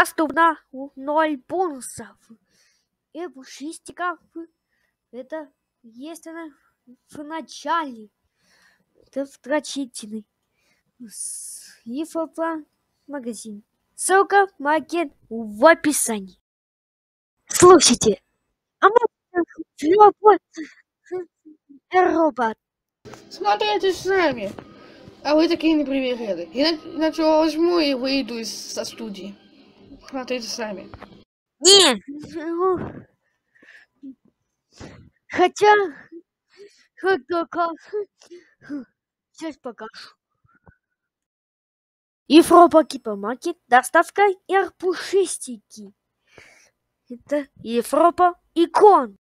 доступно 0 бонусов. И пушистиков. Это есть она в начале. Это втрачительный. И магазин. Ссылка магазин в описании. Слушайте, а мы робот. Смотрите сами. А вы такие не проверяли. Иначе возьму и выйду со студии. Смотрите сами. Не. Хотя сейчас покажу. Европа Кипомаркет, доставка и пушистики. Это Европа икон.